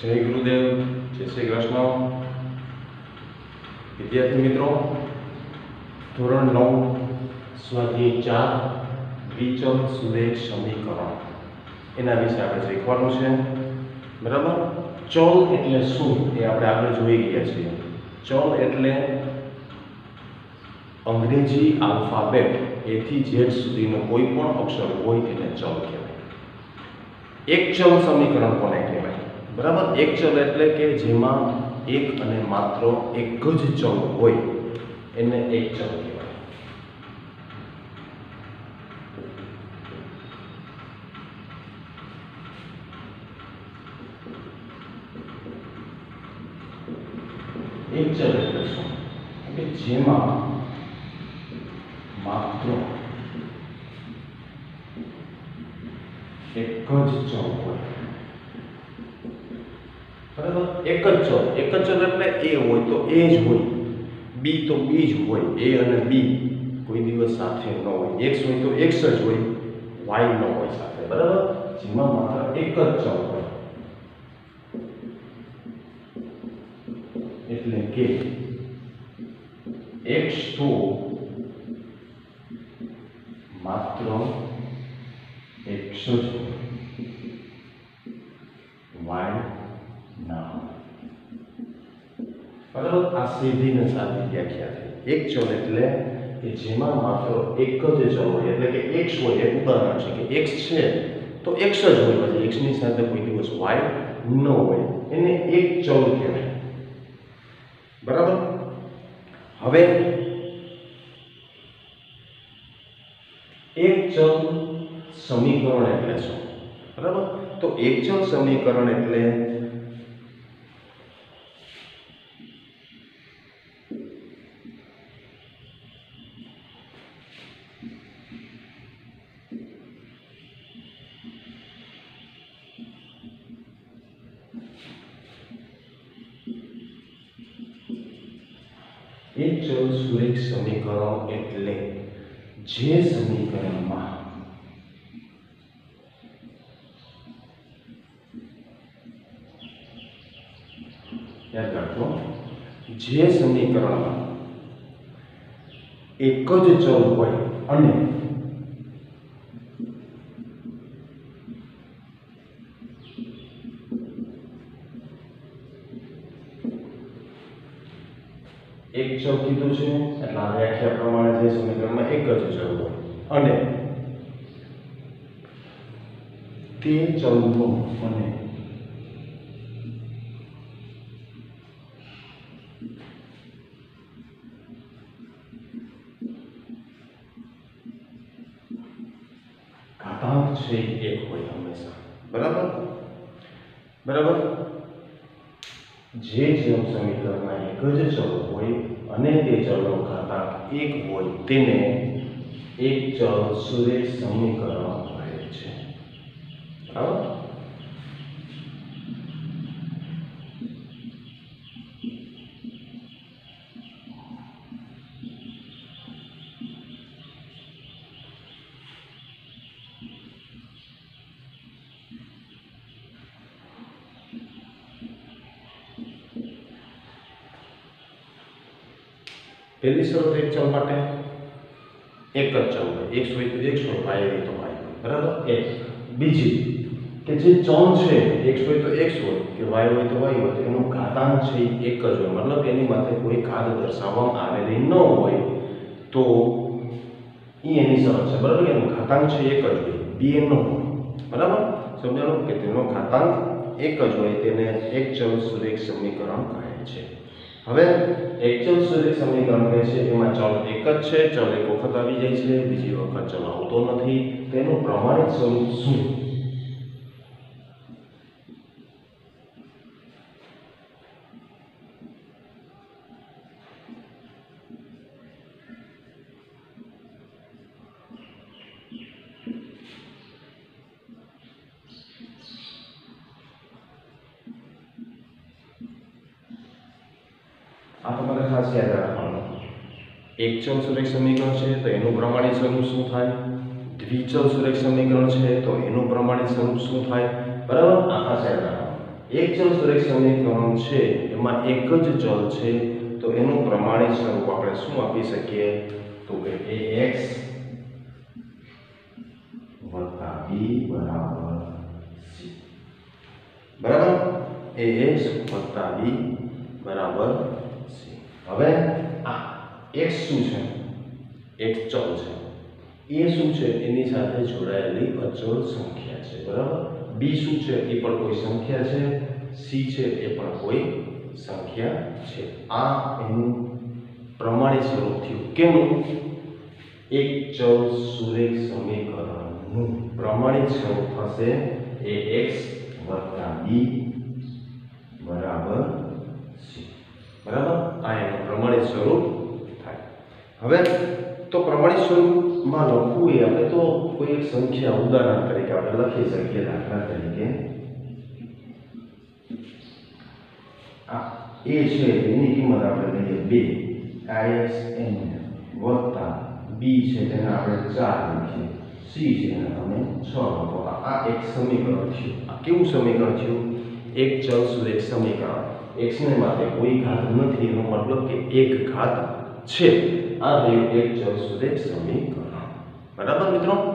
જય ગુરુદેવ, જય શ્રી કૃષ્ણ. વિદ્યાર્થી મિત્રો, ધોરણ 9 સ્વાધ્યાય 4 દ્વિચલ સુરેખ સમીકરણ એના વિશે આપણે શીખવાનું છે. બરાબર. ચલ એટલે શું એ આપણે આગળ જોઈ ગયા છીએ. ચલ એટલે અંગ્રેજી આલ્ફાબેટ A થી Z સુધીનો કોઈ પણ અક્ષર હોય એને ચલ કહેવાય. એક ચલ સમીકરણ કોને કહેવાય? બરાબર. એક ચલ એટલે કે જેમાં એક અને માત્ર એક જ ચલ હોય એને એક ચલ કહેવાય. એક ચલ એટલે શું? કે જેમાં માત્ર એક જ ચલ હોય. બરાબર. એક જ ચલ એટલે A હોય તો A જ હોય, B તો B જ હોય. A અને B કોઈ દિવસ સાથે ન હોય. X હોય તો X જ હોય, Y ન હોય સાથે. બરાબર. જેમાં માત્ર એક જ ચલ હોય એટલે કે X તો માત્ર X જ હોય, Y ના હોય. બરાબર. આ સીધી ને સાદી વ્યાખ્યા છે. એક ચલ એટલે કે જેમાં માત્ર એક જ ચલ હોય, એટલે કે x હોય. એક ઉદાહરણ છે કે x છે તો x જ હોય, પછી x ની સાથે કોઈ દિવસ y ન હોય, એને એક ચલ કહેવાય. બરાબર. હવે એક ચલ સમીકરણ એટલે શું? બરાબર. તો એક ચલ સમીકરણ એટલે એક ચલ સુરેખ સમીકરણ એટલે જે સમીકરણમાં યાદ રાખો, જે સમીકરણમાં એક જ ચલ હોય અને એક ચલ કીધું છે એટલે આ વ્યાખ્યા પ્રમાણે જે સમીકરણમાં એક જ ચલ હોય અને તે ચલનો અને ઘાતાંક છે એક હોય હંમેશા. બરાબર. બરાબર. જે સમીકરણમાં એક જ ચલ હોય અને તે ચલનો ઘાતાંક 1 હોય તેને એક ચલ સુરેખ સમીકરણ કહે છે. બરાબર. પહેલી શરત એક ચલ માટે એક જ ચલ હોય, x હોય તો x હોય, y હોય તો y હોય. બરાબર. એક બીજી કે જે ચલ છે x હોય તો x હોય કે y હોય તો y હોય, તો એનો ઘાતાંક છે એક જ હોય. મતલબ એની માથે કોઈ ઘાત દર્શાવવામાં આવેલી ન હોય તો એની શરત છે. બરાબર. એનો ઘાતાંક છે એક જ હોય, b ન હોય. બરાબર. સમજાણું કે તેનો ઘાતાંક એક જ હોય તેને એક ચલ સુરેખ સમીકરણ કહે છે. હવે એક ચલ સુરેખ સમીકરણ કહે છે એમાં ચલ એક જ છે, ચલ એક વખત આવી જાય છે, બીજી વખત ચલ આવતો નથી. તેનું પ્રમાણિત સ્વરૂપ શું? આ તમારે ખાસ યાદ રાખવાનું. એક ચલ સુરેખ સમીકરણ છે તો એનું પ્રમાણિત સ્વરૂપ શું થાય? દ્વિચલ સુરેખ સમીકરણ છે તો એનું પ્રમાણિત સ્વરૂપ શું થાય? બરાબર. આ ખાસ યાદ રાખવાનું. એક ચલ સુરેખ સમીકરણ છે એમાં એક જ ચલ છે તો એનું પ્રમાણિત સ્વરૂપ આપણે શું આપી શકીએ તો કે ax + b બરાબર c બરાબર ax + b બરાબર c હવે આ x શું છે એક ચલ છે એ શું છે એની સાથે જોડાયેલી અચળ સંખ્યા છે બરાબર b શું છે એ પણ કોઈ સંખ્યા છે c છે એ પણ કોઈ સંખ્યા છે આ એનું પ્રમાણિત સ્વરૂપ થયું કેનું એક ચલ સુરેખ સમીકરણનું પ્રમાણિત સ્વરૂપ થશે ax + b બરાબર c બરાબર આ એનું પ્રમાણિત સ્વરૂપ થાય હવે તો પ્રમાણિત સ્વરૂપમાં લખવું એ આપણે તો કોઈ એક સંખ્યા ઉદાહરણ તરીકે આપણે લખી શકીએ દાખલા તરીકે આ a છે એની કિંમત આપણે લઈએ 2 ixn વત્તા b છે તેને આપણે 4 લખીએ c છે એને તમે 6 લખો આ એક સમીકરણ થયું આ કેવું સમીકરણ થયું એક ચલ સુરેખ સમીકરણ x ને માટે કોઈ ઘાત નથી એનો મતલબ કે એક ઘાત છે આ થયું એક ચલ સુરેખ સમીકરણ બરાબર મિત્રો